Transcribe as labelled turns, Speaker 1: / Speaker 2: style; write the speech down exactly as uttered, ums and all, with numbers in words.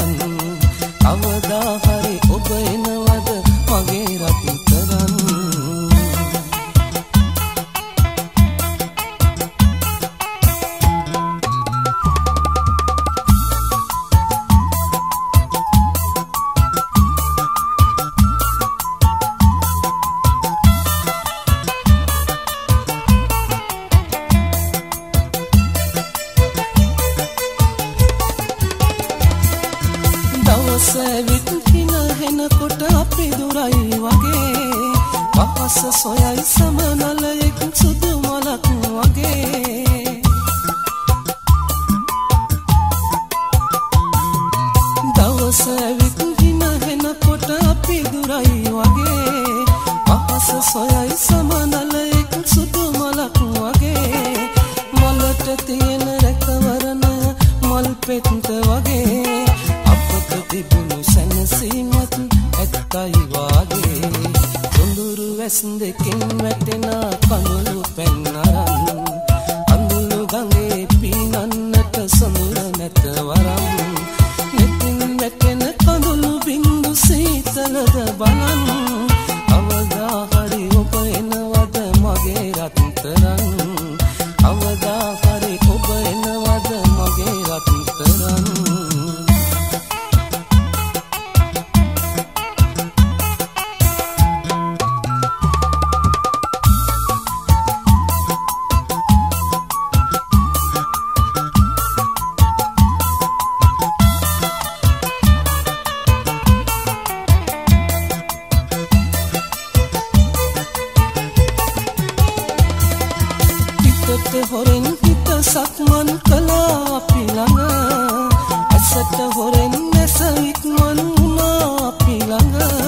Speaker 1: අරන් කවදා හරි ඔබ එනවද මගේ රත්තරන් සවිත් හින හෙනකොට අපි දුරයි වගේ පහස සොයයි සමනලයෙක් සුදු මලක් වගේ දවස විත් හින හෙනකොට අපි දුරයි වගේ පහස සොයයි සමනලයෙක් සුදු මලක් වගේ මලට තියෙන රැකවරණ මල් පෙත්ත වගේ තිබුණු සැනසීමත් ඇත්තයි වාගේ සොඳුරු වැස් දෙකින් වැටෙන කඳුළු පැන් අරන් අඳුළු ගඟේ පීනන්නට සොඳුර නැත වරම් නෙතින් වැටෙන කඳුළු බින්දු සීතලද බලන් කවදා හරි ඔබ එනවද මගේ රත්තරන් කවදා හරි ඔබ එනවද මගේ රත්තරන් හොරෙන් හිත සක්මන් කළා අපි ළඟ ඇසට හොරෙන් නැස ඉක්මන් වුණා අපි ළඟ